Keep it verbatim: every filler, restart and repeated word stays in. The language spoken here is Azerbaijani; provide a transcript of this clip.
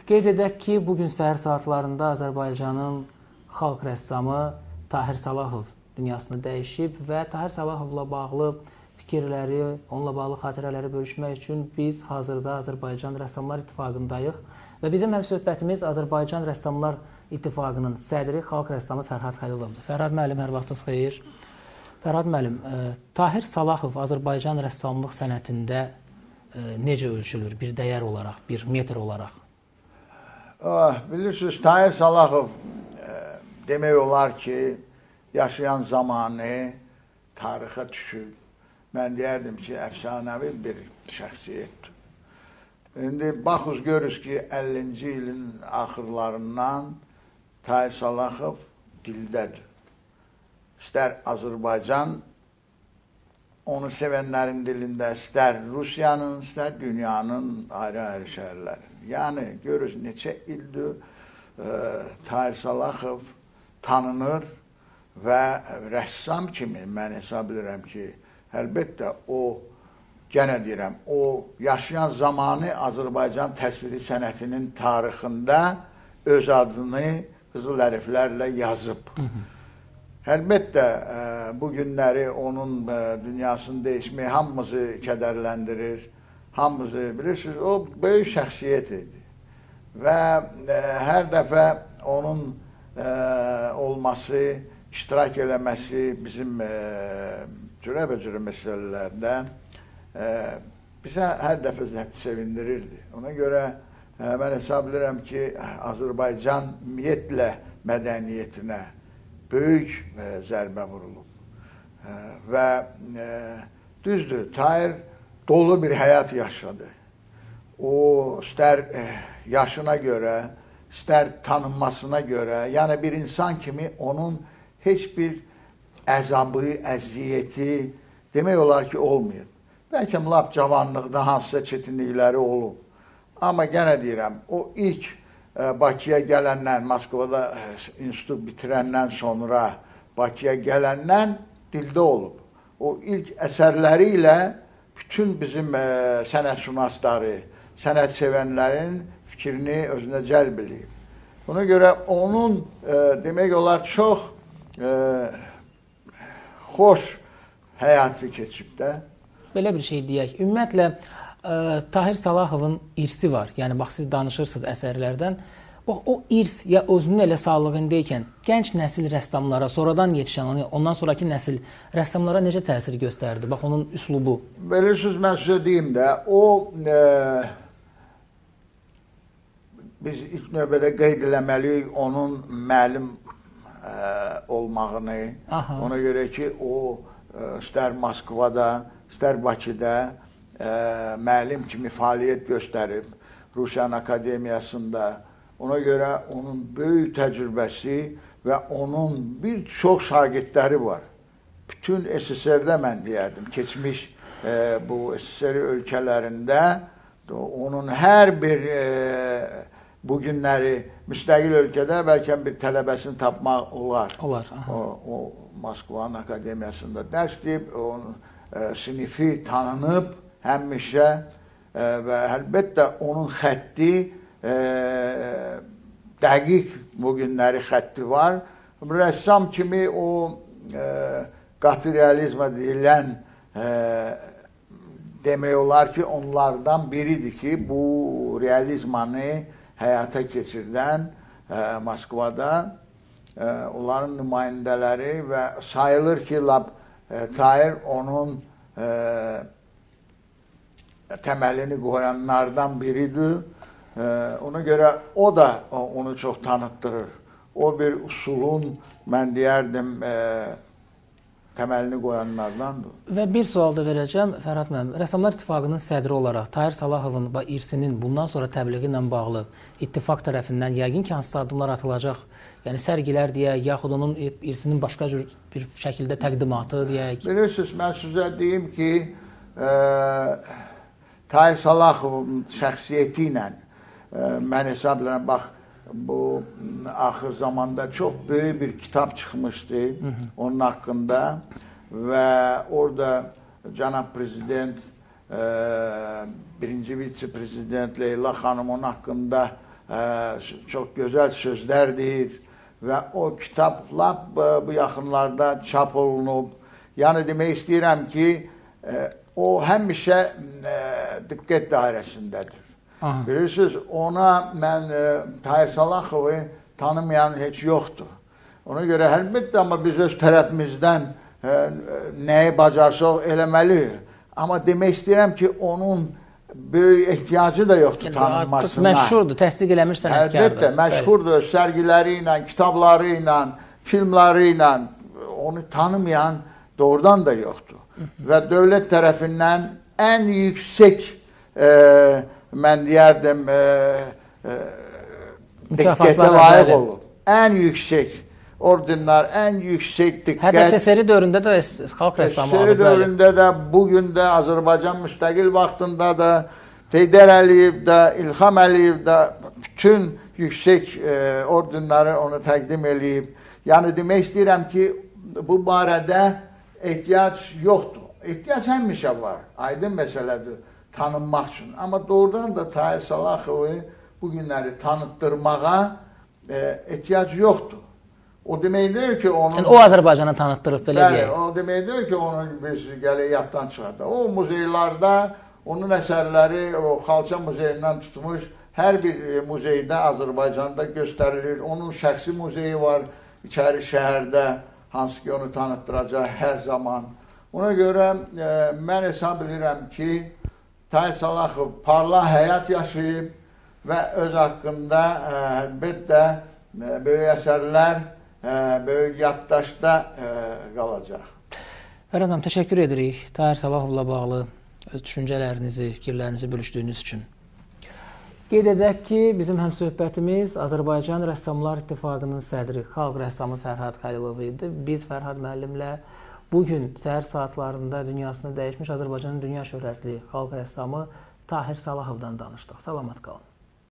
Qeyd edək ki, bugün səhər saatlarında Azərbaycanın xalq rəssamı Tahir Salahov dünyasını dəyişib və Tahir Salahovla bağlı fikirləri, onunla bağlı xatirələri bölüşmək üçün biz hazırda Azərbaycan Rəssamlar İttifaqındayıq və bizim həmsöhbətimiz Azərbaycan Rəssamlar İttifaqının sədri, xalq rəssamı Fərhad Xəlilovdur. Fərhad müəllim, hər vaxtınız xeyir. Fərhad müəllim, Tahir Salahov Azərbaycan rəssamlıq sənətində necə ölçülür? Bir dəyər olaraq, bir metr olaraq? Oh, bilirsiniz, Tahir Salahov demək olar ki, yaşayan zamanı tarixə düşür. Mən deyərdim ki, əfsanəvi bir şəxsiyyətdir. İndi baxız görürüz ki, əllinci ilin axırlarından Tahir Salahov dildədir. İstər Azərbaycan, onu sevənlərin dilində, istər Rusiyanın, istər dünyanın ayrı-ayrı şəhərləri. Yəni, görürüz, neçə ildir Tahir Salahov tanınır və rəssam kimi mən hesab edirəm ki, əlbəttə o, yenə deyirəm, o yaşayan zamanı Azərbaycan təsviri sənətinin tarixində öz adını qızıl hərflərlə yazıb. Əlbəttə, bu günləri onun dünyasını dəyişməyi hamımızı kədərləndirir, hamımızı bilirsiniz, o böyük şəxsiyyət idi və hər dəfə onun olması, iştirak eləməsi bizim cürə-bəcürə məsələlərdə bizə hər dəfə sevindirirdi. Ona görə mən hesab edirəm ki, Azərbaycan ümumiyyətlə mədəniyyətinə böyük zərbə vurulub və düzdür, Tahir dolu bir həyat yaşadı. O, istər yaşına görə, istər tanınmasına görə, yəni bir insan kimi onun heç bir əzabı, əziyyəti demək olar ki, olmayıb. Bəlkə lap cavanlıqda hansısa çətinlikləri olub. Amma yenə deyirəm, o ilk Bakıya gələndən, Moskvada institut bitirəndən sonra Bakıya gələndən dildə olub. O ilk əsərləri ilə bütün bizim sənətşünasları, sənət sevənlərin fikrini özünə cəlb edib. Buna görə onun demək olar çox xoş həyatı keçib də. Belə bir şey deyək. Ümumiyyətlə, Tahir Salahovun irsi var. Yəni, bax, siz danışırsınız əsərlərdən. Bax, o irs ya özünün elə sağlığındaykən gənc nəsil rəssamlara, sonradan yetişən, ondan sonraki nəsil rəssamlara necə təsir göstərdi? Bax, onun üslubu. Bilirsiniz, mən sizə deyim də, o e, biz ilk növbədə qeyd eləməliyik onun müəllim e, olmağını. Aha. Ona görə ki, o e, istər Moskvada, istər Bakıda e, müəllim kimi fəaliyyət göstərib, Rusiyan Akademiyasında. Ona görə onun böyük təcrübəsi və onun bir çox şagirdləri var. Bütün S S R-də mən deyərdim, keçmiş e, bu S S R ölkələrində onun hər bir e, bu günləri müstəqil ölkədə bəlkə bir tələbəsini tapmaq olar. Olar. O, o Moskvanın Akademiyasında dərs deyib, onun e, sinifi tanınıb həmişə e, və əlbəttə onun xətti E, dəqiq bu günləri xətti var. Rəssam kimi o e, qatı realizmə deyilən e, demək olar ki, onlardan biridir ki, bu realizmanı həyata keçirdən e, Moskvada e, onların nümayəndələri və sayılır ki, lab, e, Tahir onun e, təməlini qoyanlardan biridir. Ona görə o da onu çox tanıtdırır. O bir usulun, mən deyərdim, təməlini qoyanlardandır. Və bir sual da verəcəm, Fərhad müəllim. Rəssamlar İttifaqının sədri olaraq Tahir Salahovun irsinin bundan sonra təbliği ilə bağlı İttifaq tərəfindən yəqin ki, hansısa addımlar atılacaq, yəni sərgilər deyək, yaxud onun irsinin başqa cür bir şəkildə təqdimatı deyək. Bilirsiniz, mən sizə deyim ki, Tahir Salahovun şəxsiyyəti ilə mən hesab edirəm, bax, bu axır zamanda çox böyük bir kitab çıxmışdı hı -hı. onun haqqında və orada cənab prezident, e, birinci vitse-prezident Leyla xanım onun haqqında çox gözəl sözlər deyir və o kitablar bu yaxınlarda çap olunub. Yəni demək istəyirəm ki, o həmişə diqqət dairəsindədir. Aha. Bilirsiniz, ona mən Tahir Salahovu tanımayan heç yoxdur. Ona görə əlbəttə, amma biz öz tərəfimizdən nəyi bacarsaq eləməliyik. Amma demək istəyirəm ki, onun böyük ehtiyacı da yoxdur tanınmasına. Məşhurdur, təsdiq eləmiş sənətkardır. Əlbəttə, məşhurdur. Sərgiləri ilə, kitabları ilə, filmləri ilə onu tanımayan doğrudan da yoxdur. Və dövlət tərəfindən ən yüksək, e, mən deyərdim, e, e, diqqətə layiq olub. Ən yüksək ordenlər, ən yüksək diqqət. Hətta S S R dövründə də xalq rəssamı olub. S S R dövründə də, bugün də, Azərbaycan müstəqil vaxtında da, Heydər Əliyev də, İlham Əliyev də bütün yüksək e, ordenləri onu təqdim edib. Yəni demək istəyirəm ki, bu barədə ehtiyac yoxdur. Ehtiyac həmişə var. Aydın məsələdir tanınmaq üçün. Amma doğrudan da Tahir Salahovu bu günləri tanıtdırmağa e, ehtiyac yoxdur. O demək deyil ki, onun... Yəni, o Azərbaycana tanıtdırıb, belə deyək. O demək deyil ki, onu biz gələk yaddan çıxardıq. O muzeylarda, onun əsərləri, o Xalça muzeyindən tutmuş, hər bir muzeydə Azərbaycanda göstərilir. Onun şəxsi muzeyi var içəri şəhərdə, hansı ki, onu tanıtdıracaq hər zaman. Ona görə e, mən hesab edirəm ki, Tahir Salahov parlaq həyat yaşayıb və öz haqqında e, əlbəttə e, böyük əsərlər, e, böyük yaddaşda e, qalacaq. Fərhad xanım, təşəkkür edirik Tahir Salahovla bağlı öz düşüncələrinizi, fikirlərinizi bölüşdüyünüz üçün. Qeyd edək ki, bizim həmsöhbətimiz Azərbaycan Rəssamlar İttifaqının sədri, xalq rəssamı Fərhad Xəlilov idi. Biz Fərhad müəllimlə bugün səhər saatlarında dünyasını dəyişmiş Azərbaycanın dünya şöhrətli xalq rəssamı Tahir Salahovdan danışdıq. Salamat qalın.